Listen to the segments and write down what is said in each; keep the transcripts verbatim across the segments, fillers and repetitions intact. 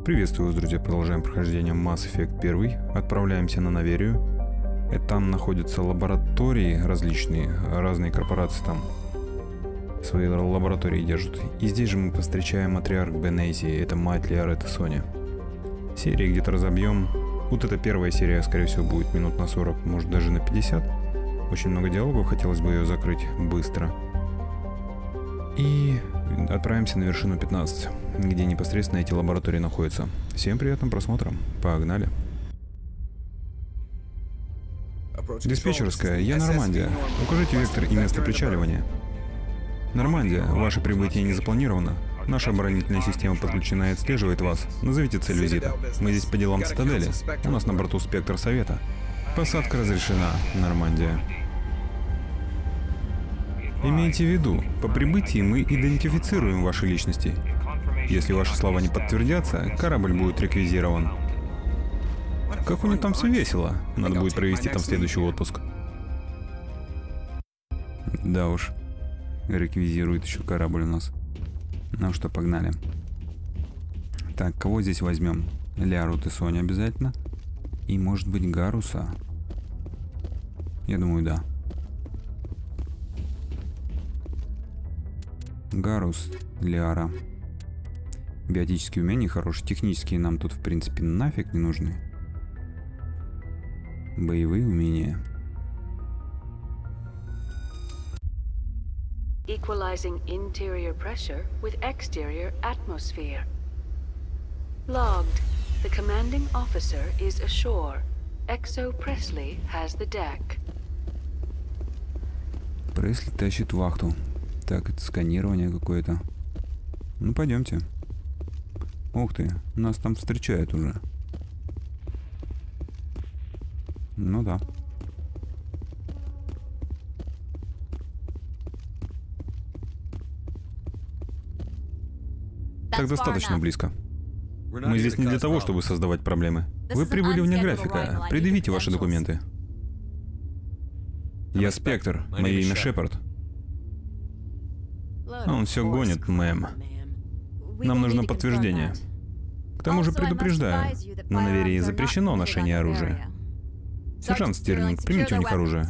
Приветствую вас, друзья, продолжаем прохождение Mass Effect один. Отправляемся на Наверию. И там находятся лаборатории различные, разные корпорации там свои лаборатории держат. И здесь же мы повстречаем матриарх Бенези, это мать Лиары, это Соня. Серии где-то разобьем. Вот эта первая серия, скорее всего, будет минут на сорок, может даже на пятьдесят. Очень много диалогов, хотелось бы ее закрыть быстро. И отправимся на вершину пятнадцать, где непосредственно эти лаборатории находятся. Всем приятного просмотра. Погнали. Диспетчерская, я Нормандия. Укажите вектор и место причаливания. Нормандия, ваше прибытие не запланировано. Наша оборонительная система подключена и отслеживает вас. Назовите цель визита. Мы здесь по делам цитадели. У нас на борту спектр совета. Посадка разрешена, Нормандия. Имейте в виду, по прибытии мы идентифицируем ваши личности. Если ваши слова не подтвердятся, корабль будет реквизирован. Как у них там все весело. Надо будет провести там следующий отпуск. Да уж. Реквизирует еще корабль у нас. Ну что, погнали. Так, кого здесь возьмем? Лиару и Соню обязательно. И может быть Гаруса. Я думаю, да. Гарус, Лиара. Биотические умения хорошие. Технические нам тут в принципе нафиг не нужны. Боевые умения. Equalizing interior pressure with exterior atmosphere. Logged. The commanding officer is ashore. Exo Presley has the deck. Пресли тащит вахту. Так, это сканирование какое-то. Ну, пойдемте. Ух ты, нас там встречают уже. Ну да. Так достаточно близко. Мы здесь не для того, чтобы создавать проблемы. Вы прибыли вне графика. Предъявите ваши документы. Я Спектр. Мое имя Шепард. Он все гонит, мэм. Нам нужно подтверждение. К тому же предупреждаю, на Наверии запрещено ношение оружия. Сержант Стирлинг, примите у них оружие.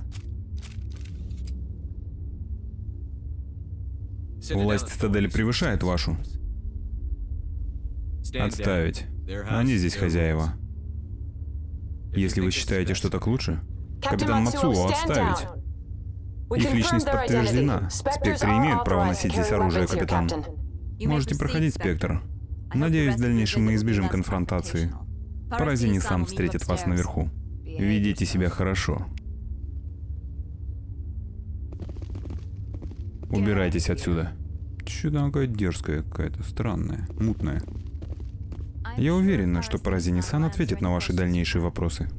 Власть цитадели превышает вашу. Отставить. Они здесь хозяева. Если вы считаете, что так лучше, капитан Мацуо, отставить. Их личность подтверждена. Спектры имеют право носить здесь оружие, капитан. Можете проходить, Спектр. Надеюсь, в дальнейшем мы избежим конфронтации. Поразини сам встретит вас наверху. Ведите себя хорошо. Убирайтесь отсюда. Чё-то она какая-то дерзкая, какая-то странная, мутная. Я уверена, что Паразини-сан ответит на ваши дальнейшие вопросы.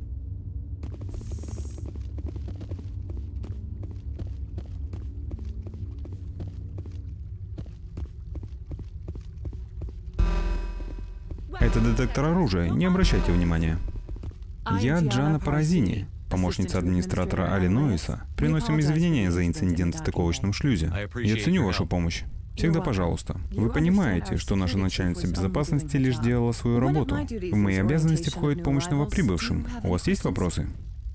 Это детектор оружия, не обращайте внимания. Я Джана Паразини, помощница администратора Алиноиса. Приносим извинения за инцидент в стыковочном шлюзе. Я ценю вашу помощь. Всегда пожалуйста. Вы понимаете, что наша начальница безопасности лишь делала свою работу. В мои обязанности входит помощь новоприбывшим. У вас есть вопросы?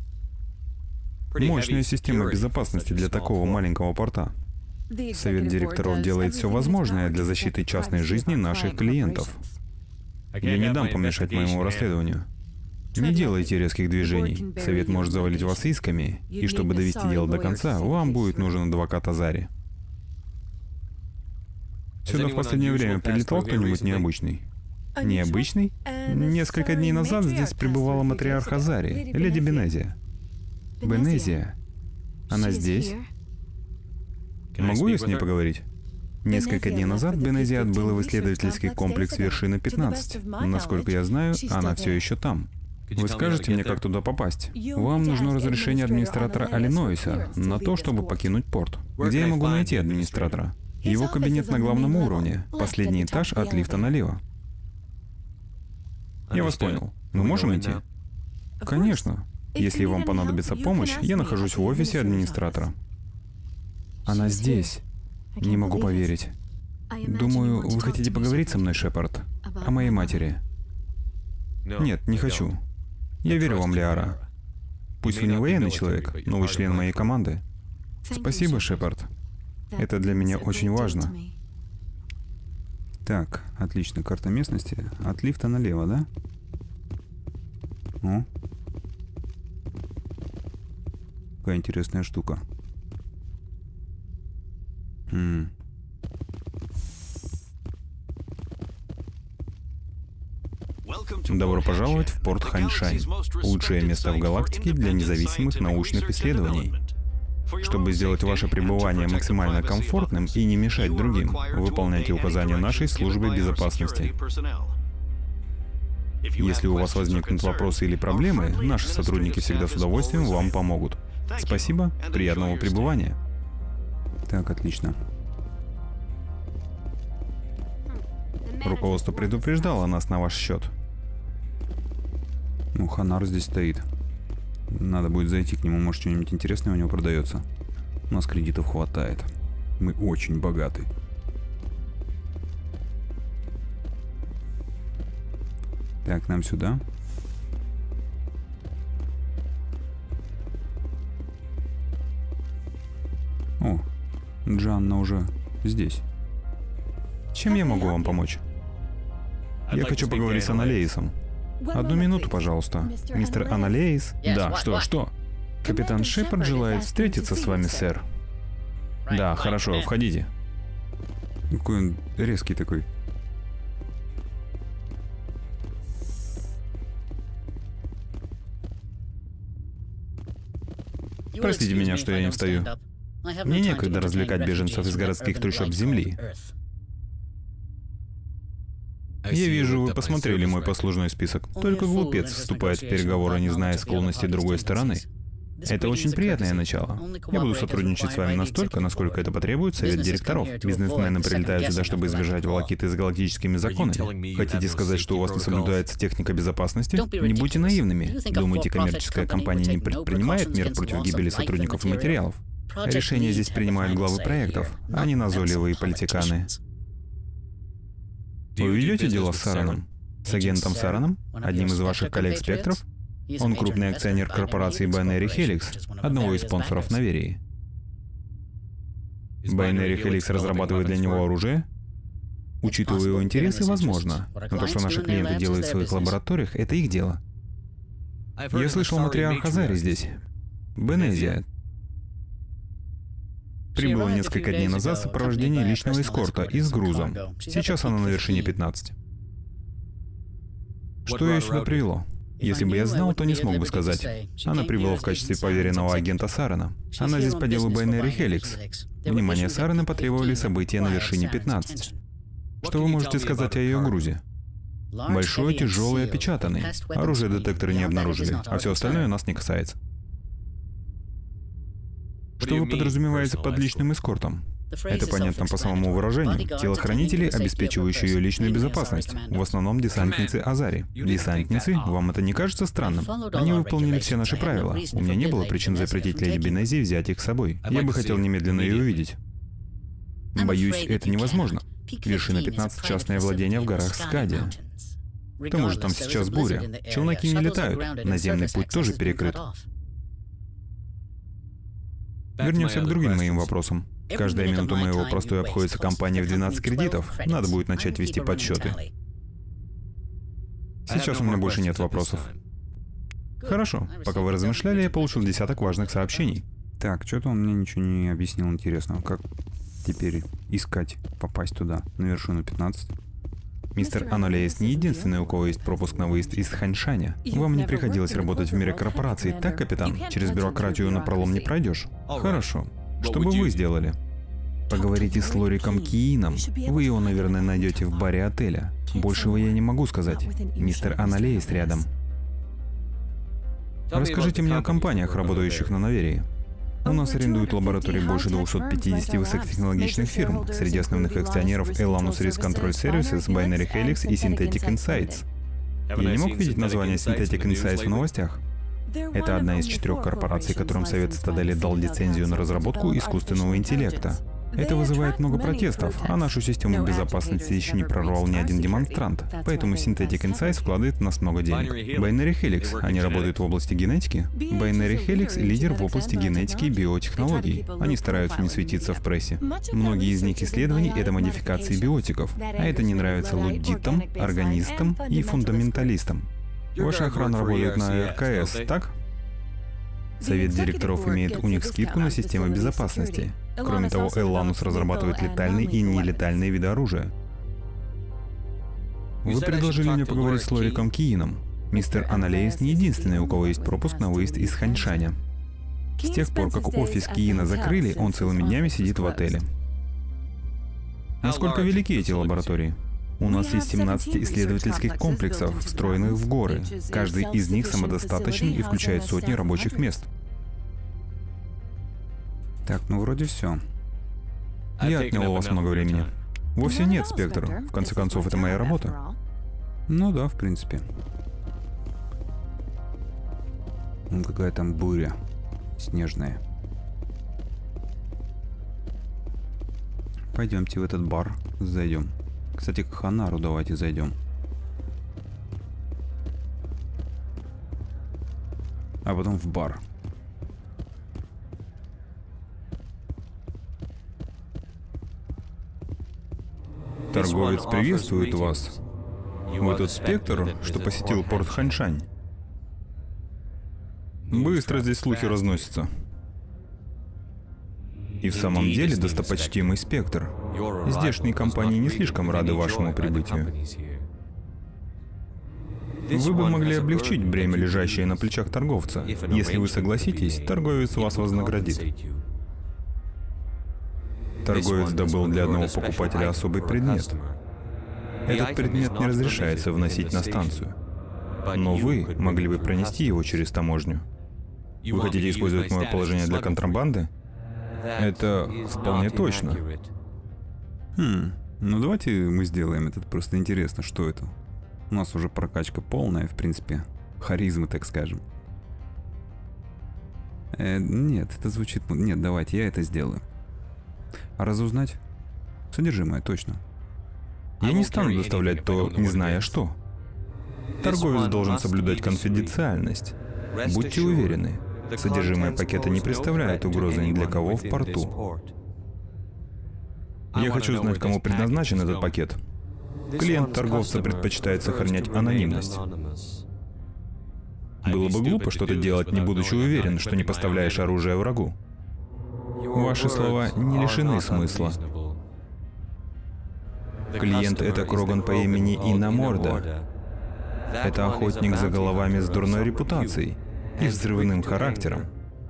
Мощная система безопасности для такого маленького порта. Совет директоров делает все возможное для защиты частной жизни наших клиентов. Я не дам помешать моему расследованию. Не делайте резких движений. Совет может завалить вас исками, и чтобы довести дело до конца, вам будет нужен адвокат Азари. Сюда в последнее время прилетал кто-нибудь необычный? Необычный? Несколько дней назад здесь пребывала матриарх Азари, леди Бенезия. Бенезия? Она здесь? Могу я с ней поговорить? Несколько дней назад Бенезия отбыла в исследовательский комплекс Вершина пятнадцать. Насколько я знаю, она все еще там. Вы скажете мне, как туда попасть? Вам нужно разрешение администратора Алиноиса на то, чтобы покинуть порт. Где я могу найти администратора? Его кабинет на главном уровне, последний этаж от лифта налево. Я вас понял. Мы можем идти? Конечно. Если вам понадобится помощь, я нахожусь в офисе администратора. Она здесь. Не могу поверить. Думаю, вы хотите поговорить со мной, Шепард? О моей матери. Нет, не хочу. Я верю вам, Лиара. Пусть вы не военный человек, но вы член моей команды. Спасибо, Шепард. Это для меня очень важно. Так, отлично, карта местности. От лифта налево, да? О. Какая интересная штука. М. Добро пожаловать в порт Ханьшань. Лучшее место в галактике для независимых научных исследований. Чтобы сделать ваше пребывание максимально комфортным и не мешать другим, выполняйте указания нашей службы безопасности. Если у вас возникнут вопросы или проблемы, наши сотрудники всегда с удовольствием вам помогут. Спасибо, приятного пребывания. Так, отлично. Руководство предупреждало нас на ваш счет. Ну, Ханар здесь стоит. Надо будет зайти к нему, может, что-нибудь интересное у него продается. У нас кредитов хватает. Мы очень богаты. Так, нам сюда. О, Джанна уже здесь. Чем я могу вам помочь? Я хочу поговорить с Аналеисом. Одну минуту, пожалуйста. Мистер Аналеис? Да, что, что? Капитан Шепард желает встретиться с вами, сэр. Да, хорошо, входите. Какой он резкий такой. Простите меня, что я не встаю. Мне некогда развлекать беженцев из городских трущоб земли. Я вижу, вы посмотрели мой послужной список. Только глупец вступает в переговоры, не зная склонности другой стороны. Это очень приятное начало. Я буду сотрудничать с вами настолько, насколько это потребует совет директоров. Бизнесмены прилетают сюда, чтобы избежать волокиты с галактическими законами. Хотите сказать, что у вас не соблюдается техника безопасности? Не будьте наивными. Думаете, коммерческая компания не предпринимает мер против гибели сотрудников и материалов? Решения здесь принимают главы проектов, а не назойливые политиканы. Вы ведете дело с Сараном? С агентом Сараном? Одним из ваших коллег-спектров? Он крупный акционер корпорации Binary Helix, одного из спонсоров Наверии. Binary Helix разрабатывает для него оружие? Учитывая его интересы, возможно. Но то, что наши клиенты делают в своих лабораториях, это их дело. Я слышал, матриарх Азари здесь. Бенезия. Прибыла несколько дней назад в сопровождении личного эскорта и с грузом. Сейчас она на вершине пятнадцать. Что ее сюда привело? Если бы я знал, то не смог бы сказать. Она прибыла в качестве поверенного агента Сарана. Она здесь по делу Binary Helix. Внимание Сарана потребовали события на вершине пятнадцать. Что вы можете сказать о ее грузе? Большой, тяжелый, опечатанный. Оружие-детекторы не обнаружили, а все остальное нас не касается. Что вы подразумеваете под личным эскортом? Это понятно по самому выражению. Телохранители, обеспечивающие ее личную безопасность. В основном десантницы Азари. Десантницы? Вам это не кажется странным? Они выполнили все наши правила. У меня не было причин запретить леди Бенезии взять их с собой. Я бы хотел немедленно ее увидеть. Боюсь, это невозможно. Вершина пятнадцать — частное владение в горах Скадия. К тому же там сейчас буря. Челноки не летают. Наземный путь тоже перекрыт. Вернемся к другим моим вопросам. Каждая минута моего простоя обходится компании в двенадцать кредитов. Надо будет начать вести подсчеты. Сейчас у меня больше нет вопросов. Хорошо. Пока вы размышляли, я получил десяток важных сообщений. Так, что-то он мне ничего не объяснил интересного. Как теперь искать, попасть туда, на вершину пятнадцать? Мистер Аналеис не единственный, у кого есть пропуск на выезд из Ханьшаня. Вам не приходилось работать в мире корпораций, так, капитан? Через бюрократию напролом не пройдешь. Хорошо. Что бы вы сделали? Поговорите с Лориком Киином. Вы его, наверное, найдете в баре отеля. Большего я не могу сказать. Мистер Аналеис рядом. Расскажите мне о компаниях, работающих на Наверии. У нас арендуют лаборатории больше двухсот пятидесяти высокотехнологичных фирм. Среди основных акционеров Elanus Risk Control Services, Binary Helix и Synthetic Insights. Я не мог видеть название Synthetic Insights в новостях? Это одна из четырех корпораций, которым Совет Цитадели дал лицензию на разработку искусственного интеллекта. Это вызывает много протестов, а нашу систему безопасности еще не прорвал ни один демонстрант. Поэтому Synthetic Insights вкладывает в нас много денег. Binary Helix. Они работают в области генетики. Binary Helix — лидер в области генетики и биотехнологий. Они стараются не светиться в прессе. Многие из них исследований — это модификации биотиков. А это не нравится луддитам, органистам и фундаменталистам. Ваша охрана работает на эр ка эс, так? Совет директоров имеет у них скидку на системы безопасности. Кроме того, Элланус разрабатывает летальные и нелетальные виды оружия. Вы предложили мне поговорить с Лориком Киином. Мистер Аналеис не единственный, у кого есть пропуск на выезд из Ханьшаня. С тех пор, как офис Киина закрыли, он целыми днями сидит в отеле. Насколько велики эти лаборатории? У нас есть семнадцать исследовательских комплексов, встроенных в горы. Каждый из них самодостаточен и включает сотни рабочих мест. Так, ну вроде все. Я отнял у вас много времени. Вовсе нет, Спектр. В конце концов, это моя работа. Ну да, в принципе. Ну, какая там буря снежная. Пойдемте в этот бар, зайдем. Кстати, к Ханару давайте зайдем. А потом в бар. Торговец приветствует вас. Вы тот Спектр, что посетил порт Ханьшань? Быстро здесь слухи разносятся. И в самом деле, достопочтимый Спектр, здешние компании не слишком рады вашему прибытию. Вы бы могли облегчить бремя, лежащее на плечах торговца. Если вы согласитесь, торговец вас вознаградит. Торговец добыл для одного покупателя особый предмет. Этот предмет не разрешается вносить на станцию. Но вы могли бы пронести его через таможню. Вы хотите использовать мое положение для контрабанды? Это вполне точно. Хм, ну давайте мы сделаем это. Просто интересно, что это. У нас уже прокачка полная, в принципе. Харизмы, так скажем. Э, нет, это звучит... Нет, давайте, я это сделаю. А разузнать? Содержимое, точно. Я не стану доставлять то, не зная что. Торговец должен соблюдать конфиденциальность. Будьте уверены, содержимое пакета не представляет угрозы ни для кого в порту. Я хочу знать, кому предназначен этот пакет. Клиент торговца предпочитает сохранять анонимность. Было бы глупо что-то делать, не будучи уверен, что не поставляешь оружие врагу. Ваши слова не лишены смысла. Клиент — это Кроган по имени Инаморда. Это охотник за головами с дурной репутацией и взрывным характером.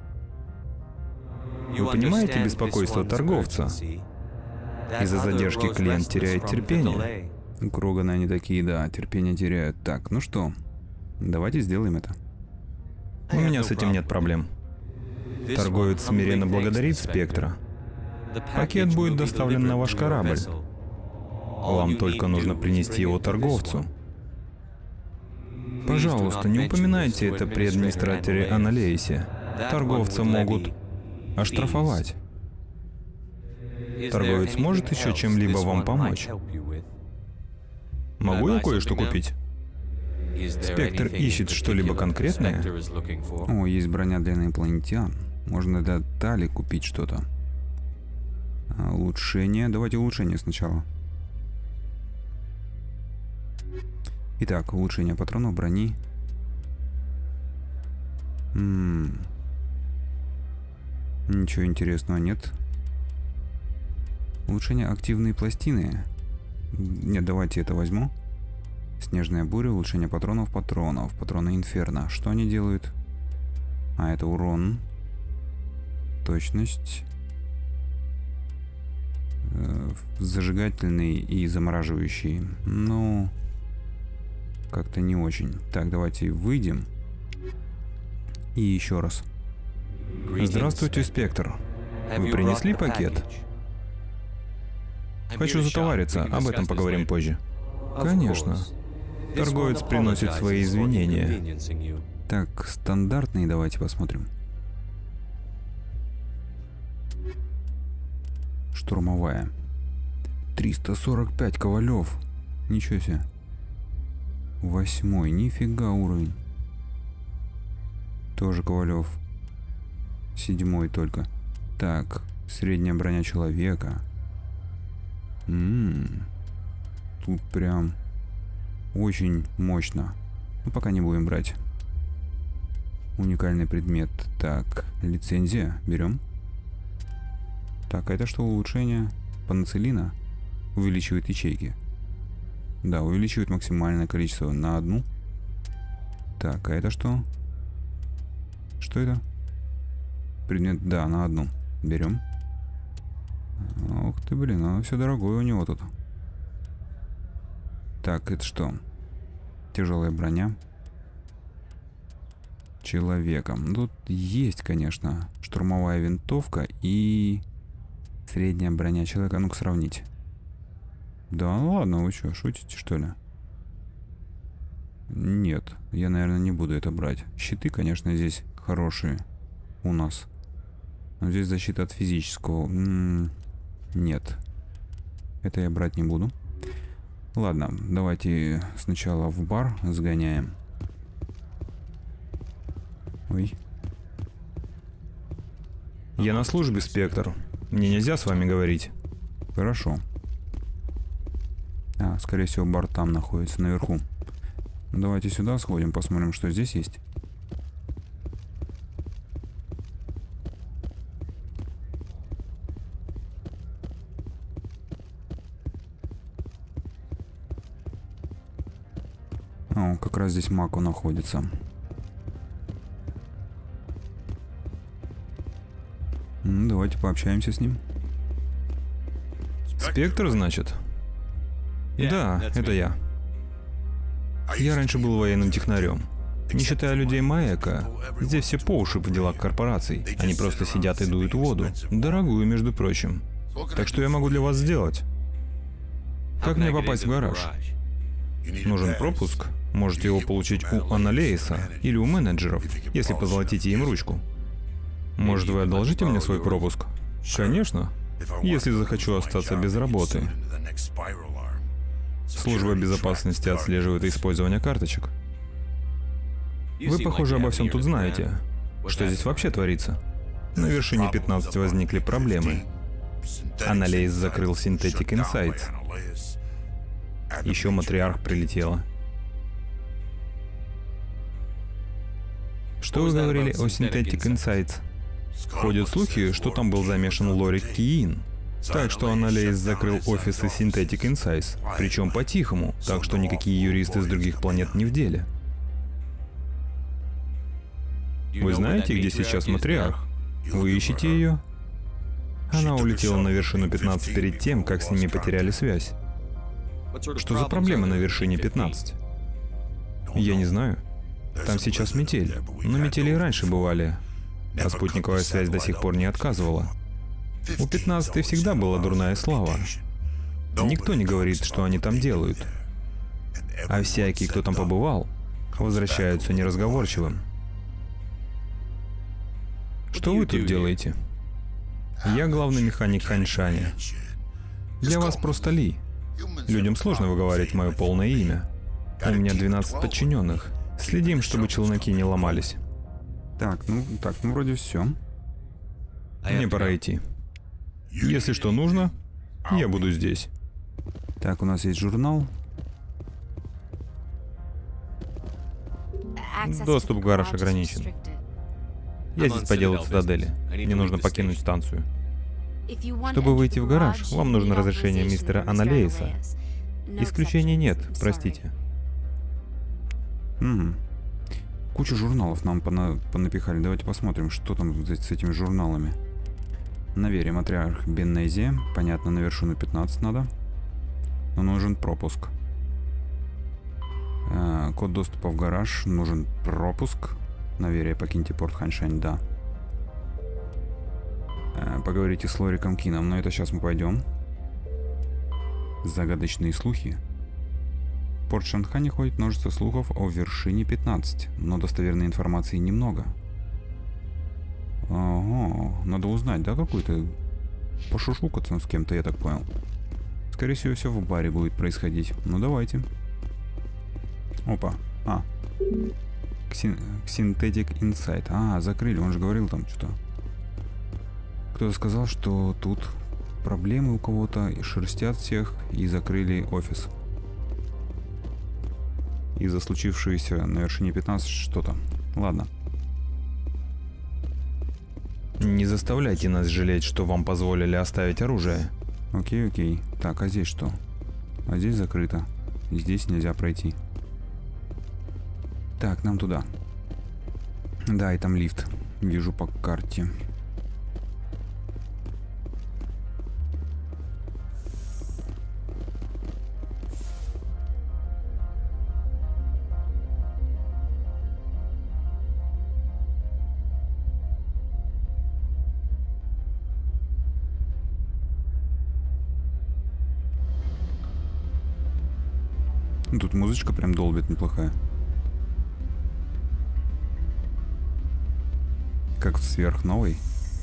Вы понимаете беспокойство торговца? Из-за задержки клиент теряет терпение. Кроганы они такие, да, терпение теряют. Так, ну что, давайте сделаем это. У меня с этим нет проблем. Торговец смиренно благодарит Спектра. Пакет будет доставлен на ваш корабль. Вам только нужно принести его торговцу. Пожалуйста, не упоминайте это при администраторе Аналеисе. Торговца могут оштрафовать. Торговец может еще чем-либо вам помочь? Могу я кое-что купить? Спектр ищет что-либо конкретное? О, есть броня для инопланетян. Можно для Тали купить что-то. А, улучшение. Давайте улучшение сначала. Итак, улучшение патронов, брони. М-м. Ничего интересного нет. Улучшение активные пластины. Нет, давайте это возьму. Снежная буря, улучшение патронов, патронов, патроны Инферно. Что они делают? А, это урон. Точность. Э, зажигательный и замораживающий. Ну, как-то не очень. Так, давайте выйдем. И еще раз. Здравствуйте, Спектр. Вы принесли пакет? Хочу затовариться, об этом поговорим позже. Конечно. Торговец приносит свои извинения. Так, стандартные давайте посмотрим. Что Штурмовая. триста сорок пять Ковалев. Ничего себе. Восьмой. Нифига уровень. Тоже Ковалев. Седьмой только. Так. Средняя броня человека. М-м-м. Тут прям очень мощно. Ну, пока не будем брать. Уникальный предмет. Так. Лицензия. Берем. Так, а это что? Улучшение паноцилина. Увеличивает ячейки. Да, увеличивает максимальное количество на одну. Так, а это что? Что это? Предмет, да, на одну. Берем. Ух ты, блин, оно все дорогое у него тут. Так, это что? Тяжелая броня. Человеком. Тут есть, конечно, штурмовая винтовка и средняя броня человека. Ну-ка сравнить. Да, ну ладно, вы что, шутите, что ли? Нет, я, наверное, не буду это брать. Щиты, конечно, здесь хорошие у нас. Но здесь защита от физического. М-м- нет. Это я брать не буду. Ладно, давайте сначала в бар сгоняем. Ой. Я на службе, Спектр. Мне нельзя с вами говорить. Хорошо. А, скорее всего, бар там находится, наверху. Давайте сюда сходим, посмотрим, что здесь есть. О, как раз здесь Мако находится. Ну, давайте пообщаемся с ним. Спектр, значит? Да, это я. Я раньше был военным технарем. Не считая людей Маека, здесь все по уши в делах корпораций. Они просто сидят и дуют воду. Дорогую, между прочим. Так что я могу для вас сделать? Как мне попасть в гараж? Нужен пропуск? Можете его получить у Аналеиса или у менеджеров, если позолотите им ручку. Может, вы одолжите мне свой пропуск? Конечно, если захочу остаться без работы. Служба безопасности отслеживает использование карточек. Вы, похоже, обо всем тут знаете. Что здесь вообще творится? На вершине пятнадцать возникли проблемы. Аналейс закрыл Synthetic Insights. Еще матриарх прилетела. Что вы говорили о Synthetic Insights? Ходят слухи, что там был замешан Лорик Киин. Так что Аналейс закрыл офисы Synthetic Insights, причем по-тихому, так что никакие юристы с других планет не в деле. Вы знаете, где сейчас матриарх? Вы ищете ее? Она улетела на вершину пятнадцать перед тем, как с ними потеряли связь. Что за проблема на вершине пятнадцать? Я не знаю. Там сейчас метель, но метели и раньше бывали, а спутниковая связь до сих пор не отказывала. У пятнадцатой всегда была дурная слава. Никто не говорит, что они там делают. А всякий, кто там побывал, возвращаются неразговорчивым. Что вы тут делаете? Я главный механик Ханьшаня. Для вас просто Ли. Людям сложно выговаривать мое полное имя. У меня двенадцать подчиненных. Следим, чтобы челноки не ломались. Так, ну, так, ну вроде все. Мне пора идти. Если что нужно, я буду здесь. Так, у нас есть журнал. Доступ в гараж ограничен. Я здесь по делу цитадели. Мне нужно покинуть станцию. Чтобы выйти в гараж, вам нужно разрешение мистера Аналеиса. Исключений нет, простите. Угу. Кучу журналов нам пона понапихали. Давайте посмотрим, что там с этими журналами. На вере матриарх Бенезия. Понятно, на вершину пятнадцать надо. Но нужен пропуск. А, код доступа в гараж. Нужен пропуск. На вере покиньте порт Ханьшань, да. А, поговорите с Лориком Кином, но это сейчас мы пойдем. Загадочные слухи. В порт Шанхане ходит множество слухов о вершине пятнадцать, но достоверной информации немного. Ого, надо узнать, да, какую-то пошушукаться с кем-то, я так понял. Скорее всего, все в баре будет происходить. Ну, давайте. Опа. А. Synthetic Insight. А, закрыли, он же говорил там что-то. Кто-то сказал, что тут проблемы у кого-то, и шерстят всех, и закрыли офис. Из-за случившегося на вершине пятнадцать что-то. Ладно. Не заставляйте нас жалеть, что вам позволили оставить оружие. Окей, окей. Так, а здесь что? А здесь закрыто. И здесь нельзя пройти. Так, нам туда. Да, и там лифт. Вижу по карте. Тут музычка прям долбит неплохая. Как в сверхновой.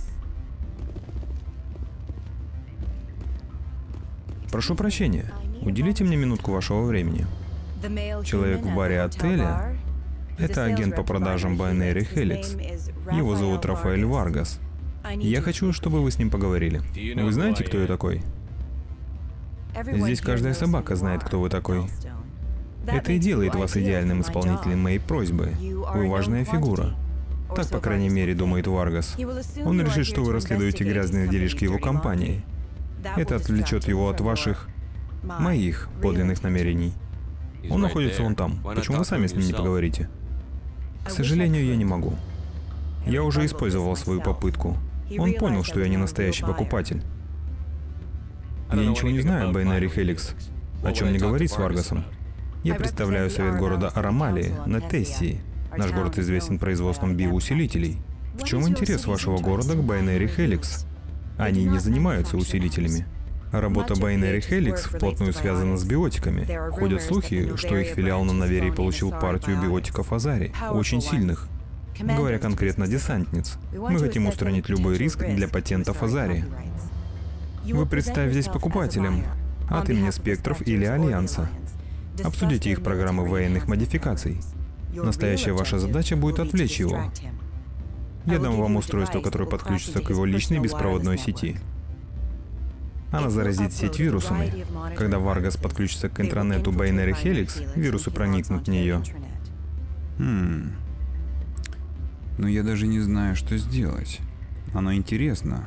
Прошу прощения, уделите мне минутку вашего времени. Человек в баре отеля — это агент по продажам Binary Helix. Его зовут Рафаэль Варгас. Я хочу, чтобы вы с ним поговорили. Вы знаете, кто я такой? Здесь каждая собака знает, кто вы такой. Это и делает вас идеальным исполнителем моей просьбы. Вы важная фигура. Так, по крайней мере, думает Варгас. Он решит, что вы расследуете грязные делишки его компании. Это отвлечет его от ваших, моих подлинных намерений. Он находится вон там. Почему вы сами с ним не поговорите? К сожалению, я не могу. Я уже использовал свою попытку. Он понял, что я не настоящий покупатель. Я ничего не знаю о Binary Helix. О чем не говорить с Варгасом. Я представляю совет города Арамалии на Тессии. Наш город известен производством биоусилителей. В чем интерес вашего города к Binary Helix? Они не занимаются усилителями. Работа Binary Helix вплотную связана с биотиками. Ходят слухи, что их филиал на Наверии получил партию биотиков Азари, очень сильных. Говоря конкретно десантниц, мы хотим устранить любой риск для патентов Азари. Вы представитесь покупателем от имени Спектров или Альянса. Обсудите их программы военных модификаций. Настоящая ваша задача будет отвлечь его. Я дам вам устройство, которое подключится к его личной беспроводной сети. Она заразит сеть вирусами. Когда Варгас подключится к интранету Binary Helix, вирусы проникнут в нее. Хм. Но я даже не знаю, что сделать. Оно интересно.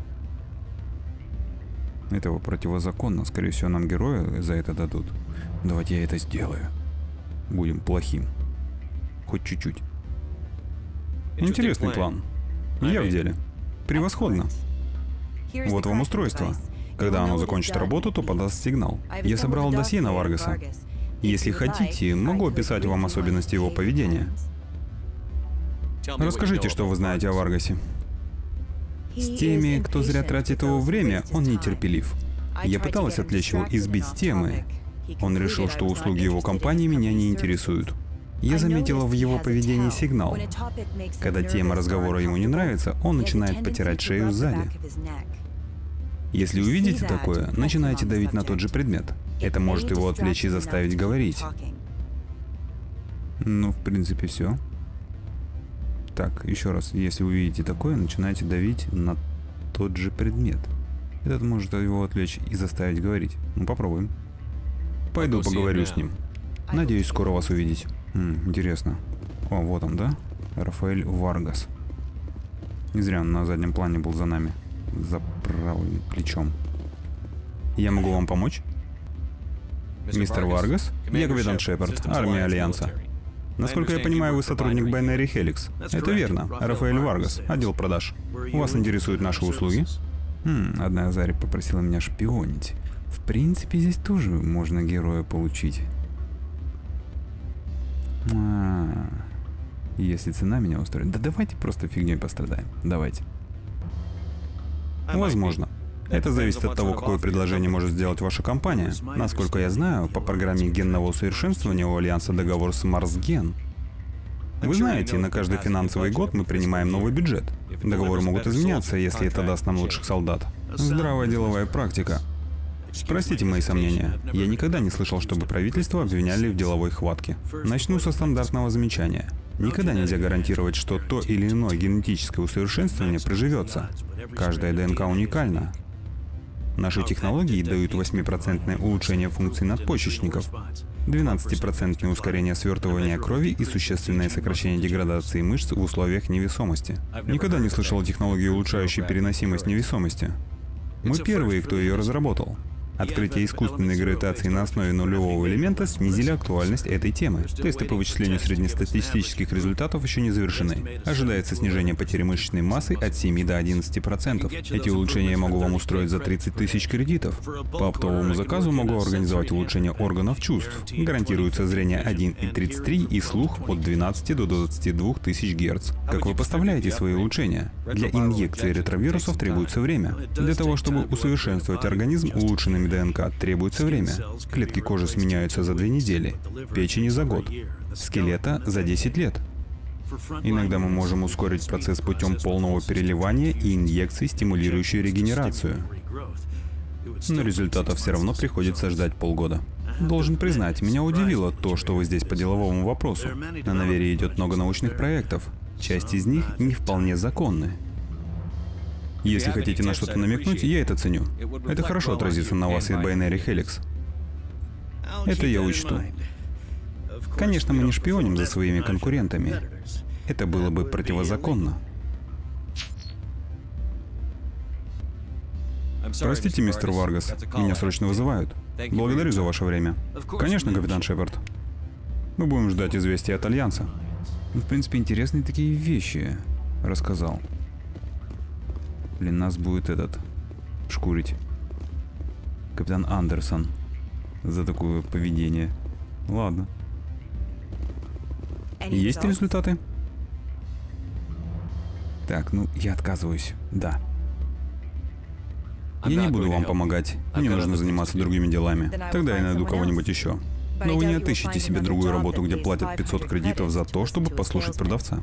Этого противозаконно. Скорее всего, нам героя за это дадут. Давайте я это сделаю. Будем плохим. Хоть чуть-чуть. Интересный план. Я в деле. Превосходно. Вот вам устройство. Когда оно закончит работу, то подаст сигнал. Я собрал досье на Варгаса. Если хотите, могу описать вам особенности его поведения. Расскажите, что вы знаете о Варгасе. С теми, кто зря тратит его время, он нетерпелив. Я пыталась отвлечь его и сбить с темы. Он решил, что услуги его компании меня не интересуют. Я заметила в его поведении сигнал. Когда тема разговора ему не нравится, он начинает потирать шею сзади. Если увидите такое, начинайте давить на тот же предмет. Это может его отвлечь и заставить говорить. Ну, в принципе, все. Так, еще раз, если вы видите такое, начинайте давить на тот же предмет. Этот может его отвлечь и заставить говорить. Ну, попробуем. Пойду поговорю с ним. Надеюсь, скоро вас увидеть. М, интересно. О, вот он, да? Рафаэль Варгас. Не зря он на заднем плане был за нами. За правым плечом. Я могу вам помочь? Мистер Варгас? Я капитан Шепард, армия Альянса. Насколько я понимаю, вы сотрудник Binary Helix. Это верно. Рафаэль Варгас, отдел продаж. Вас интересуют наши услуги? Хм, одна Азари попросила меня шпионить. В принципе, здесь тоже можно героя получить. А, если цена меня устроит. Да давайте просто фигней пострадаем. Давайте. Возможно. Это зависит от того, какое предложение может сделать ваша компания. Насколько я знаю, по программе генного усовершенствования у Альянса договор с Марсген. Вы знаете, на каждый финансовый год мы принимаем новый бюджет. Договоры могут изменяться, если это даст нам лучших солдат. Здравая деловая практика. Простите мои сомнения. Я никогда не слышал, чтобы правительство обвиняли в деловой хватке. Начну со стандартного замечания. Никогда нельзя гарантировать, что то или иное генетическое усовершенствование приживется. Каждая ДНК уникальна. Наши технологии дают восьмипроцентное улучшение функций надпочечников, двенадцатипроцентное ускорение свертывания крови и существенное сокращение деградации мышц в условиях невесомости. Никогда не слышал о технологии, улучшающей переносимость невесомости. Мы первые, кто ее разработал. Открытие искусственной гравитации на основе нулевого элемента снизили актуальность этой темы. Тесты по вычислению среднестатистических результатов еще не завершены. Ожидается снижение потери мышечной массы от семи до одиннадцати процентов. Эти улучшения я могу вам устроить за тридцать тысяч кредитов. По оптовому заказу могу организовать улучшение органов чувств. Гарантируется зрение один и тридцать три и слух от двенадцати до двадцати двух тысяч герц. Как вы поставляете свои улучшения? Для инъекции ретровирусов требуется время. Для того, чтобы усовершенствовать организм улучшенными ДНК, требуется время. Клетки кожи сменяются за две недели, печени за год, скелета за десять лет. Иногда мы можем ускорить процесс путем полного переливания и инъекций, стимулирующей регенерацию. Но результатов все равно приходится ждать полгода. Должен признать, меня удивило то, что вы здесь по деловому вопросу. На Навере идет много научных проектов. Часть из них не вполне законны. Если хотите на что-то намекнуть, я это ценю. Это хорошо отразится на вас и Binary Helix. Это я учту. Конечно, мы не шпионим за своими конкурентами. Это было бы противозаконно. Простите, мистер Варгас, меня срочно вызывают. Благодарю за ваше время. Конечно, капитан Шепард. Мы будем ждать известия от Альянса. В принципе, интересные такие вещи рассказал. Блин, нас будет этот шкурить капитан Андерсон за такое поведение. Ладно. Есть результаты? Так, ну я отказываюсь. Да. Я не буду вам помогать. Мне нужно заниматься другими делами. Тогда я найду кого-нибудь еще. Но вы не отыщете себе другую работу, где платят пятьсот кредитов за то, чтобы послушать продавца.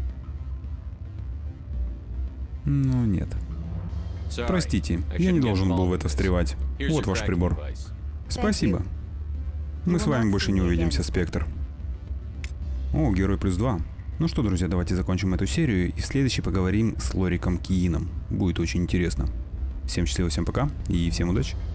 Ну нет. Простите, я не должен был в это встревать. Вот ваш прибор. Спасибо. Мы с вами больше не увидимся, Спектр. О, герой плюс два. Ну что, друзья, давайте закончим эту серию и в следующей поговорим с Лориком Киином. Будет очень интересно. Всем счастливо, всем пока и всем удачи.